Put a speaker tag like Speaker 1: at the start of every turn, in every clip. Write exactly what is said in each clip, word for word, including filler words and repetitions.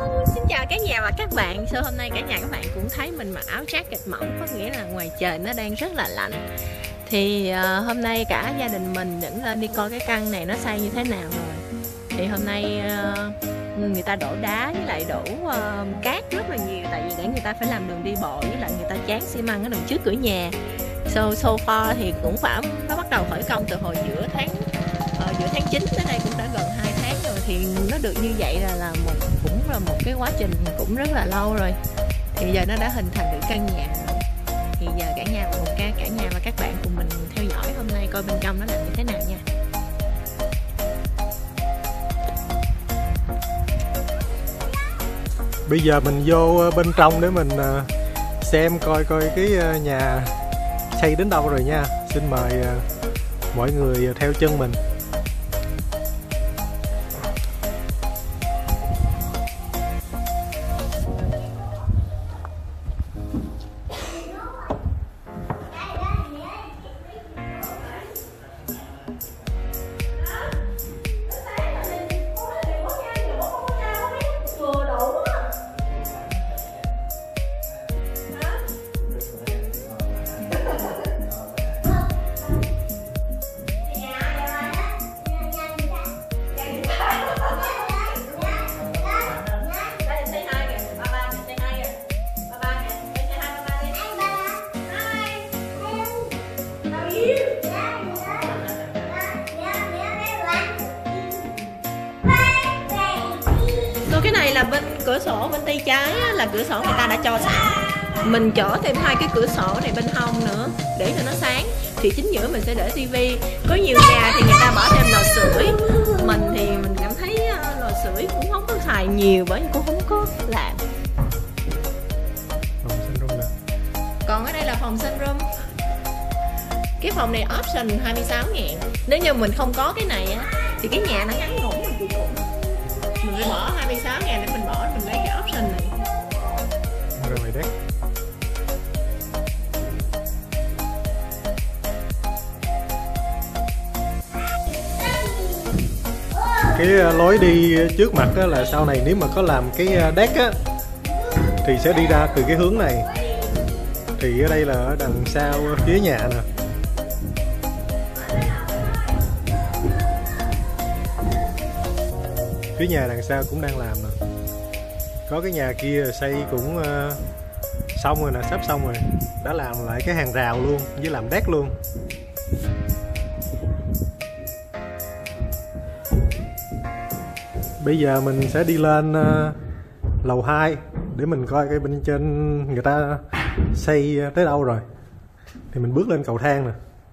Speaker 1: Xin chào cả nhà và các bạn. So, hôm nay cả nhà các bạn cũng thấy mình mặc áo jacket mỏng, có nghĩa là ngoài trời nó đang rất là lạnh. Thì uh, hôm nay cả gia đình mình dẫn lên đi coi cái căn này nó xây như thế nào rồi. Thì hôm nay uh, người ta đổ đá với lại đổ uh, cát rất là nhiều, tại vì để người ta phải làm đường đi bộ, với lại người ta tráng xi măng ở đường trước cửa nhà. So, so far thì cũng phải nó bắt đầu khởi công từ hồi giữa tháng uh, giữa tháng chín tới đây cũng đã gần hai tháng rồi. Thì nó được như vậy là là một cũng là một cái quá trình cũng rất là lâu rồi. Thì giờ nó đã hình thành được căn nhà rồi. Thì giờ cả nhà và một ca cả nhà và các bạn cùng mình theo dõi hôm nay coi bên trong nó làm như thế nào nha.
Speaker 2: Bây giờ mình vô bên trong để mình xem coi coi cái nhà xây đến đâu rồi nha. Xin mời mọi người theo chân mình.
Speaker 1: Cái này là bên cửa sổ bên tay trái á, là cửa sổ người ta đã cho sẵn. Mình chở thêm hai cái cửa sổ này bên hông nữa để cho nó sáng. Thì chính giữa mình sẽ để tivi. Có nhiều nhà thì người ta bỏ thêm lò sưởi. Mình thì mình cảm thấy lò sưởi cũng không có xài nhiều, bởi vì cũng không có làm.
Speaker 2: Phòng sunroom nè.
Speaker 1: Còn ở đây là phòng sunroom. Cái phòng này option hai mươi sáu ngàn. Nếu như mình không có cái này á thì cái nhà nó ngắn ngủn mình chịu cũng. Mình phải bỏ hai mươi sáu ngàn để mình bỏ mình lấy cái option này.
Speaker 2: Rồi mày đấy. Cái lối đi trước mặt đó là sau này nếu mà có làm cái deck á thì sẽ đi ra từ cái hướng này. Thì ở đây là ở đằng sau phía nhà nè. Phía nhà đằng sau cũng đang làm nè. Có cái nhà kia xây cũng uh, xong rồi nè, sắp xong rồi. Đã làm lại cái hàng rào luôn, với làm deck luôn. Bây giờ mình sẽ đi lên uh, lầu hai để mình coi cái bên trên người ta xây tới đâu rồi. Thì mình bước lên cầu thang nè.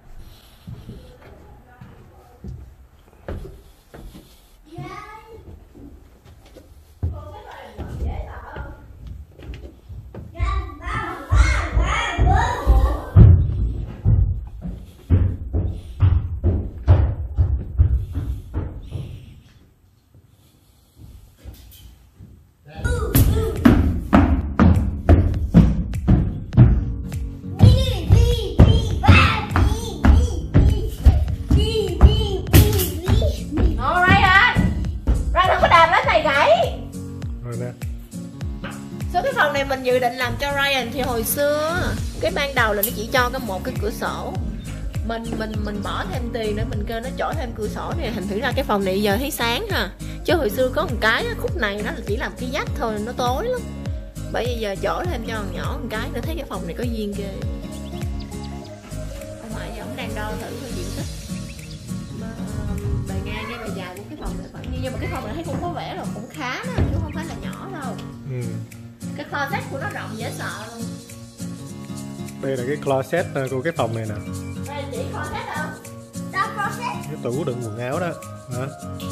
Speaker 1: Số cái phòng này mình dự định làm cho Ryan thì hồi xưa cái ban đầu là nó chỉ cho có một cái cửa sổ. Mình mình mình bỏ thêm tiền để mình kêu nó chổi thêm cửa sổ này, thành thử ra cái phòng này giờ thấy sáng ha. Chứ hồi xưa có một cái khúc này nó chỉ làm cái dách thôi, nó tối lắm. Bởi vì giờ chổi thêm cho nhỏ một cái nữa thấy cái phòng này có duyên ghê. Ông ngoại giờ ông đang đo thử cái diện tích bề ngang với bề dài của cái phòng này khoảng như, nhưng mà cái phòng này thấy cũng có vẻ là cũng khá đó, chứ không phải là nhỏ đâu. Ừ. Cái closet của nó rộng dễ sợ luôn.
Speaker 2: Đây là cái closet của cái phòng này nè.
Speaker 1: Đây chỉ closet không? Đó closet.
Speaker 2: Cái tủ đựng quần áo đó. Hả?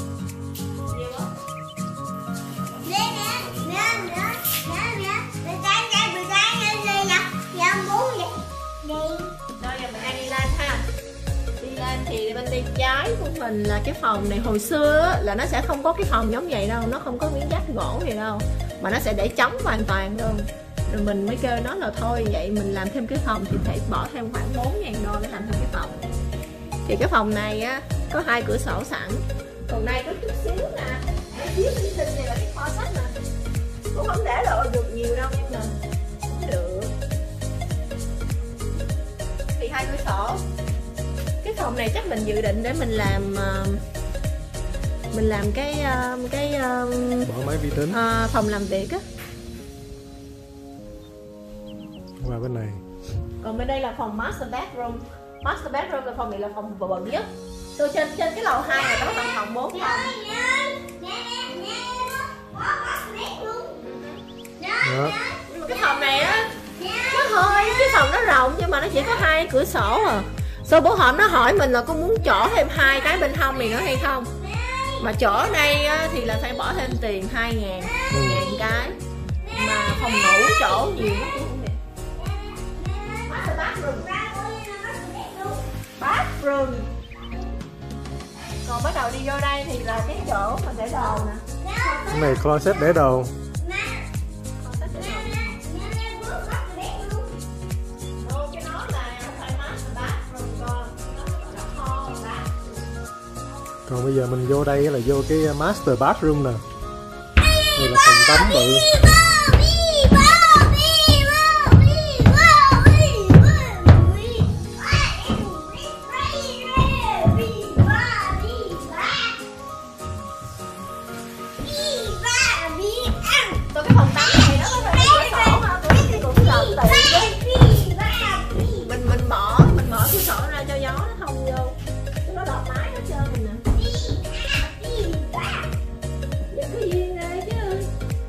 Speaker 1: Thì bên tay trái của mình là cái phòng này hồi xưa là nó sẽ không có cái phòng giống vậy đâu, nó không có miếng vách gỗ gì đâu, mà nó sẽ để trống hoàn toàn luôn. Rồi mình mới kêu nó là thôi vậy mình làm thêm cái phòng thì phải bỏ thêm khoảng bốn ngàn đô để làm thêm cái phòng. Thì cái phòng này á có hai cửa sổ sẵn, còn đây có chút xíu nè, ở phía bên trên này là cái kho sách nè. cũng không để lộ được nhiều đâu nhưng mà cũng được. Thì hai cửa sổ. Cái phòng này chắc mình dự định để mình làm mình làm cái cái
Speaker 2: bỏ máy vi tính
Speaker 1: à, phòng làm việc á.
Speaker 2: Qua bên này.
Speaker 1: Còn bên đây là phòng master bedroom. Master bedroom là phòng này là phòng bự nhất. Tôi trên trên cái lầu hai này có tầng phòng bốn phòng.
Speaker 2: Đó.
Speaker 1: Nhưng mà cái phòng này á nó hơi cái phòng nó rộng nhưng mà nó chỉ có hai cửa sổ à. Sau bữa hổm nó hỏi mình là có muốn chỗ thêm hai cái bên hông này nữa hay không. Mà chỗ đây á, thì là phải bỏ thêm tiền hai ngàn
Speaker 2: ừ.
Speaker 1: ngàn cái. Mà phòng ngủ chỗ nhiều lắm cũng không đẹp. Master bathroom. Bathroom. Còn bắt đầu đi vô đây thì là cái chỗ mà để đồ nè.
Speaker 2: Cái này closet để đồ. Còn bây giờ mình vô đây là vô cái master bathroom nè. Đây là phòng tắm bự.
Speaker 1: Tôi cái phòng tắm này nó có thể cửa sổ mà tôi cái cũng lợn tiền mình mình mở mình mở cửa sổ ra cho gió nó thông vô nó đọt mái hết trơn mình nè. Giờ có duyên ra chứ.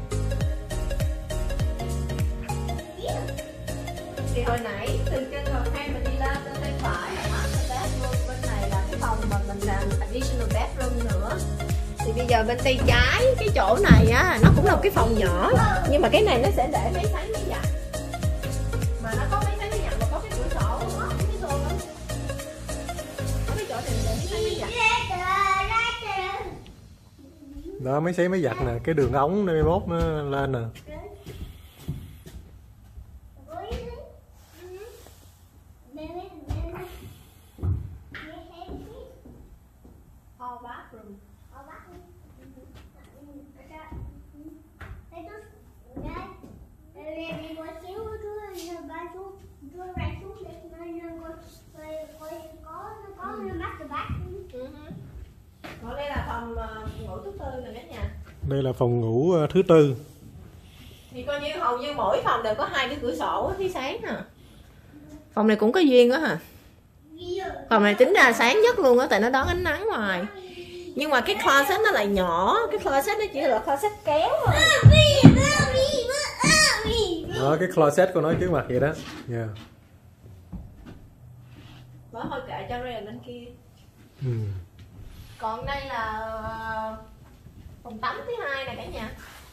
Speaker 1: Thì hồi nãy từ trên lầu hai mình đi lên bên tay phải là master bedroom, bên này là cái phòng mà mình làm additional bedroom nữa. Thì bây giờ bên tay trái cái chỗ này á nó cũng là một cái phòng nhỏ nhưng mà cái này nó sẽ để máy sấy máy giặt. Mà nó có máy sấy máy giặt mà có cái cửa sổ đó, cái xô đó. Có cái chỗ này để máy sấy máy giặt.
Speaker 2: Đó máy sấy máy giặt nè, cái đường ống mai mốt nó lên nè.
Speaker 1: All bathroom. Ở đây là phòng ngủ thứ tư nè cả nhà.
Speaker 2: Đây là phòng ngủ thứ tư.
Speaker 1: Thì coi như hầu như mỗi phòng đều có hai cái cửa sổ phía sáng nè. Phòng này cũng có duyên quá hả? Phòng này tính ra sáng nhất luôn á tại nó đón ánh nắng ngoài. Nhưng mà cái closet nó lại nhỏ, cái closet nó chỉ là closet kéo thôi.
Speaker 2: Đó cái closet của nó trước mặt vậy đó. Yeah.
Speaker 1: Bỏ thôi kệ cho Ryan bên kia.
Speaker 2: Ừ.
Speaker 1: Còn đây là phòng tắm thứ hai nè cả nhà.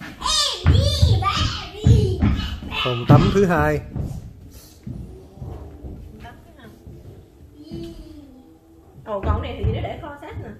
Speaker 2: Phòng tắm thứ hai.
Speaker 1: Ồ còn này thì nó để closet nè.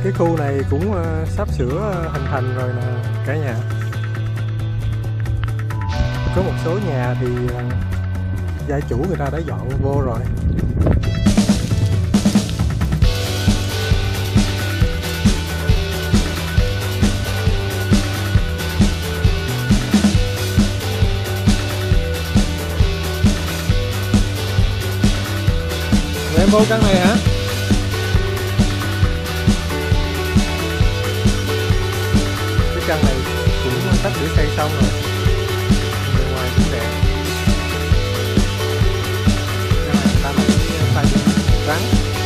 Speaker 2: Cái khu này cũng uh, sắp sửa hình thành rồi nè cả nhà. Có một số nhà thì uh, gia chủ người ta đã dọn vô rồi. Em vô căn này hả? Cái căn này cũng sắp sửa xây xong rồi. Bên ngoài cũng đẹp. Căn này người ta làm cái pha rắn.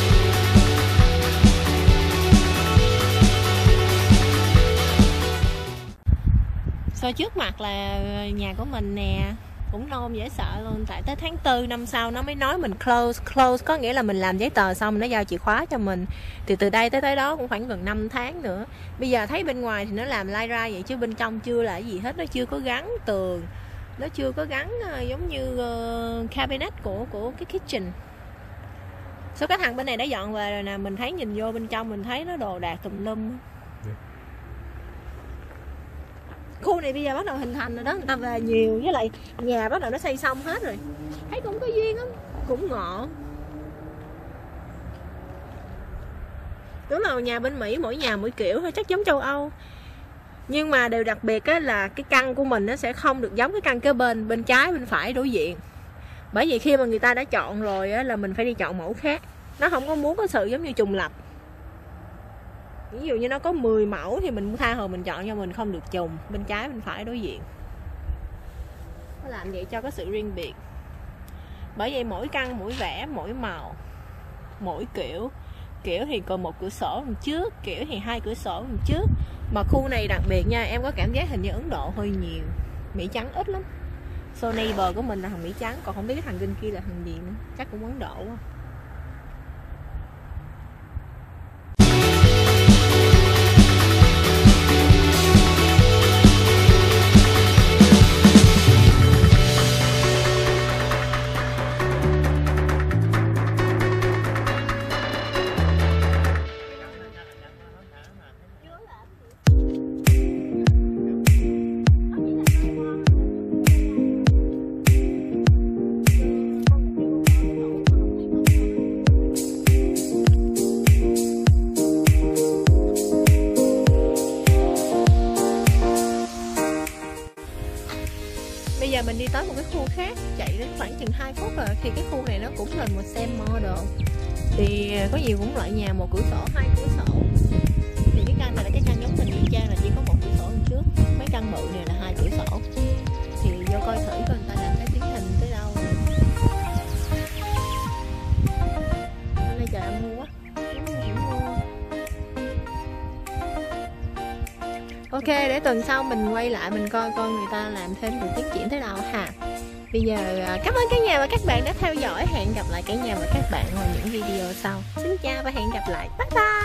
Speaker 1: Sau trước mặt là nhà của mình nè. Cũng nôn dễ sợ luôn. Tại tới tháng tư năm sau nó mới nói mình close. Close có nghĩa là mình làm giấy tờ xong nó giao chìa khóa cho mình. Thì từ đây tới tới đó cũng khoảng gần năm tháng nữa. Bây giờ thấy bên ngoài thì nó làm lai ra vậy chứ bên trong chưa là gì hết. Nó chưa có gắn tường, nó chưa có gắn uh, giống như uh, cabinet của, của cái kitchen. Số cái thằng bên này đã dọn về rồi nè. Mình thấy nhìn vô bên trong mình thấy nó đồ đạc tùm lum. Khu này bây giờ bắt đầu hình thành rồi đó, người ta về nhiều, với lại nhà bắt đầu nó xây xong hết rồi. Thấy cũng có duyên lắm, cũng ngộ. Đúng là nhà bên Mỹ mỗi nhà mỗi kiểu thôi, chắc giống châu Âu. Nhưng mà điều đặc biệt á là cái căn của mình nó sẽ không được giống cái căn kế bên, bên trái bên phải đối diện. Bởi vì khi mà người ta đã chọn rồi á là mình phải đi chọn mẫu khác. Nó không có muốn có sự giống như trùng lập. Ví dụ như nó có mười mẫu thì mình tha hồ mình chọn cho mình không được trùng bên trái bên phải đối diện. Nó làm vậy cho có sự riêng biệt. Bởi vậy mỗi căn mỗi vẻ mỗi màu mỗi kiểu. Kiểu thì còn một cửa sổ đằng trước, kiểu thì hai cửa sổ đằng trước. Mà khu này đặc biệt nha, em có cảm giác hình như Ấn Độ hơi nhiều, Mỹ trắng ít lắm. So neighbor của mình là thằng Mỹ trắng, còn không biết cái thằng bên kia là thằng gì nữa. Chắc cũng Ấn Độ quá. Bây giờ mình đi tới một cái khu khác, chạy đến khoảng chừng hai phút rồi. Thì cái khu này nó cũng là một same model. Thì có nhiều cũng loại nhà một cửa sổ, hai cửa sổ. Thì cái căn này là cái căn giống mình y chang là chỉ có một cửa sổ đằng trước. Mấy căn bự này là hai cửa sổ. Thì vô coi thử coi người ta làm cái tiến hình tới đâu. Hôm nay trời âm mưa quá. Ok, để tuần sau mình quay lại mình coi coi người ta làm thêm được tiến triển thế nào ha. Bây giờ cảm ơn cả nhà và các bạn đã theo dõi. Hẹn gặp lại cả nhà và các bạn vào những video sau. Xin chào và hẹn gặp lại. Bye bye.